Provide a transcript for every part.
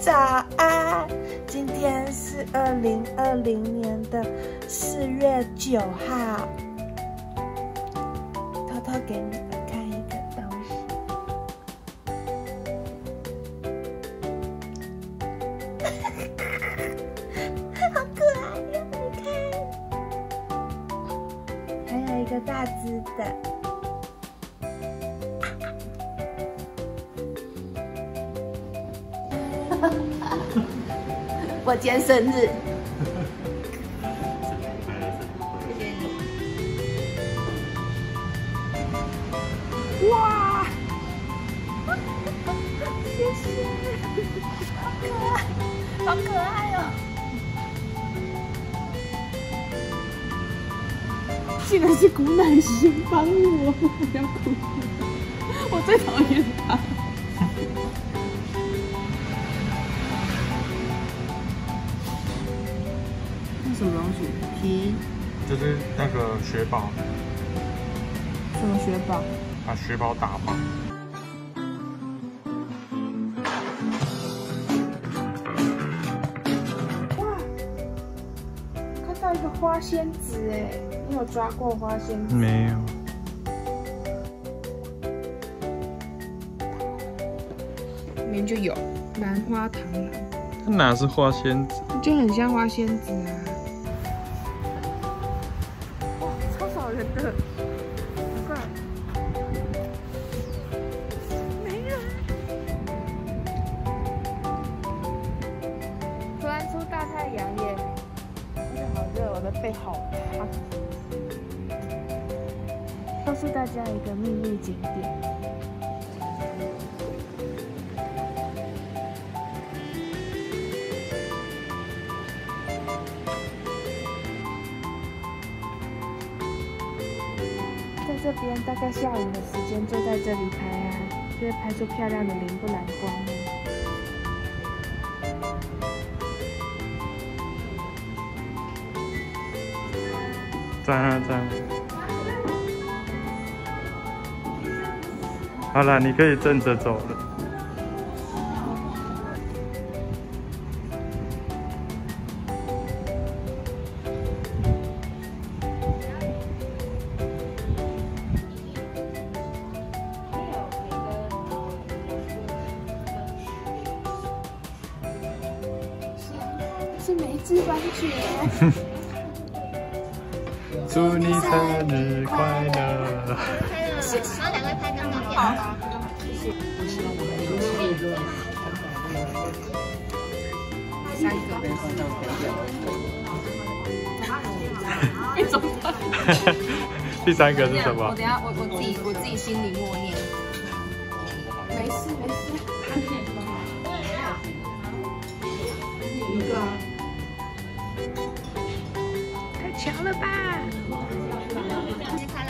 早安！今天是2020年的4月9号。偷偷给你们看一个东西，好可爱呀！你看，还有一个大只的。 我今天生日，谢谢你。哇，谢谢，好可爱，好可爱哦！竟然是古乃馨帮我，我要哭了，我最讨厌他。 什么东西？皮？ 就是那个雪宝。 什么雪宝？ 把雪宝打爆。 哇！看到一个花仙子哎，你有抓过花仙子？ 没有。 里面就有兰花螳螂。 它哪是花仙子？ 就很像花仙子啊。 超少人的，快，没人。突然出大太阳耶，真的好热，我的背好烫。告诉大家一个秘密景点。 在这边大概下午的时间就在这里拍啊，就会拍出漂亮的荧不蓝光哦。 赞啊赞！好了，你可以正着走了。 是梅枝番茄。 祝你生日快乐！ 谢谢，然后2位拍刚刚好。谢谢。3个。一种。 第3个是什么？ 我等下我自己心里默念。 没事没事。一个。 太强了吧！ 生日快乐！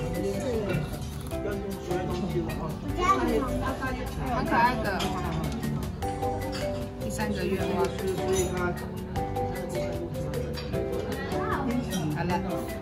很可爱的。第3个愿望。好了。